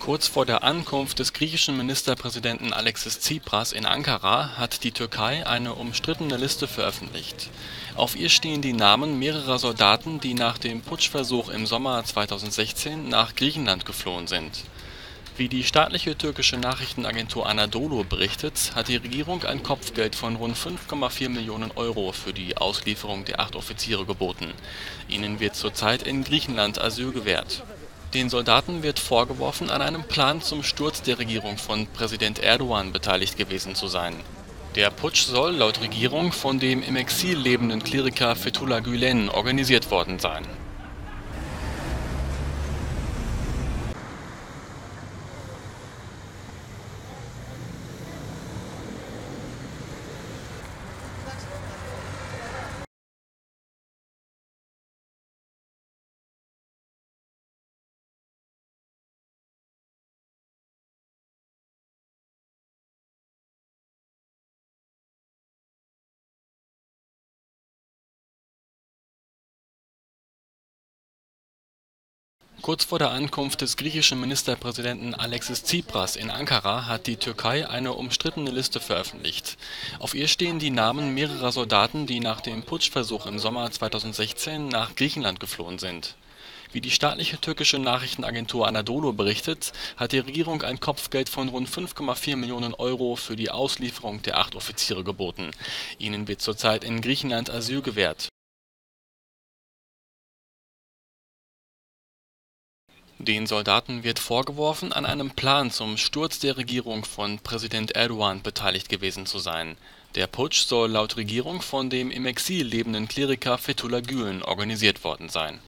Kurz vor der Ankunft des griechischen Ministerpräsidenten Alexis Tsipras in Ankara hat die Türkei eine umstrittene Liste veröffentlicht. Auf ihr stehen die Namen mehrerer Soldaten, die nach dem Putschversuch im Sommer 2016 nach Griechenland geflohen sind. Wie die staatliche türkische Nachrichtenagentur Anadolu berichtet, hat die Regierung ein Kopfgeld von rund 5,4 Millionen Euro für die Auslieferung der 8 Offiziere geboten. Ihnen wird zurzeit in Griechenland Asyl gewährt. Den Soldaten wird vorgeworfen, an einem Plan zum Sturz der Regierung von Präsident Erdogan beteiligt gewesen zu sein. Der Putsch soll laut Regierung von dem im Exil lebenden Kleriker Fethullah Gülen organisiert worden sein. Kurz vor der Ankunft des griechischen Ministerpräsidenten Alexis Tsipras in Ankara hat die Türkei eine umstrittene Liste veröffentlicht. Auf ihr stehen die Namen mehrerer Soldaten, die nach dem Putschversuch im Sommer 2016 nach Griechenland geflohen sind. Wie die staatliche türkische Nachrichtenagentur Anadolu berichtet, hat die Regierung ein Kopfgeld von rund 5,4 Millionen Euro für die Auslieferung der 8 Offiziere geboten. Ihnen wird zurzeit in Griechenland Asyl gewährt. Den Soldaten wird vorgeworfen, an einem Plan zum Sturz der Regierung von Präsident Erdogan beteiligt gewesen zu sein. Der Putsch soll laut Regierung von dem im Exil lebenden Kleriker Fethullah Gülen organisiert worden sein